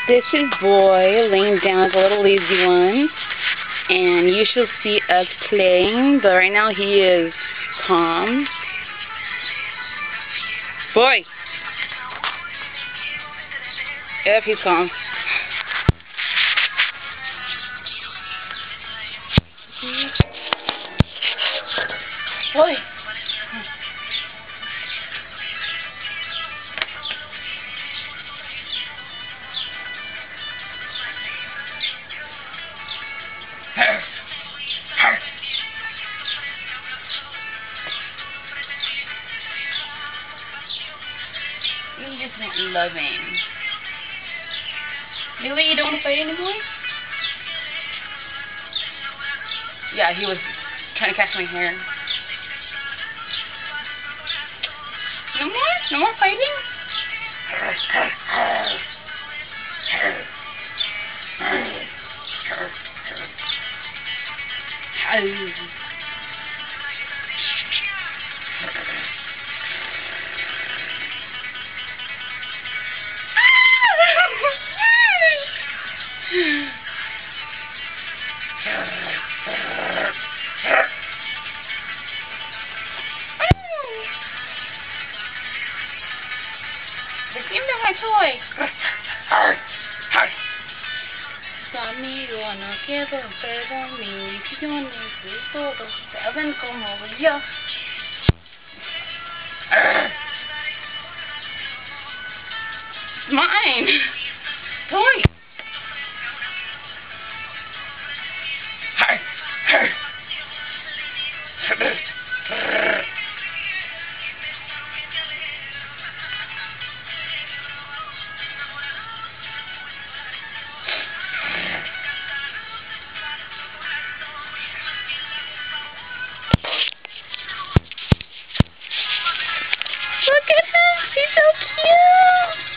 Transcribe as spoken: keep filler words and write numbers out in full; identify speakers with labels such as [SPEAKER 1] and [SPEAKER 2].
[SPEAKER 1] This is Boy laying down like a little lazy one, and you shall see us playing, but right now he is calm. Boy! Yep, he's calm. Boy! You just not loving. Really, you don't want to fight anymore? Yeah, he was trying to catch my hair. No more? No more fighting? Give me my toy. Tu amigo no quiero, pero mi visión es todo. Saben cómo voy yo. It's mine. Toy. Look at him, he's so cute!